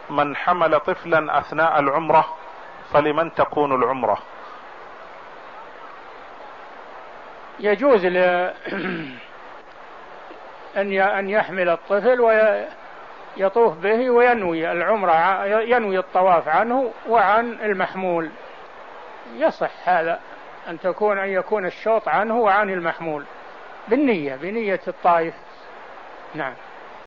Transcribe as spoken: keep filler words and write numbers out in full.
من حمل طفلا أثناء العمرة فلمن تكون العمرة؟ يجوز أن يحمل الطفل ويطوف به وينوي العمرة، ينوي الطواف عنه وعن المحمول، يصح هذا أن تكون أن يكون الشوط عنه وعن المحمول بالنية، بنية الطائف. نعم.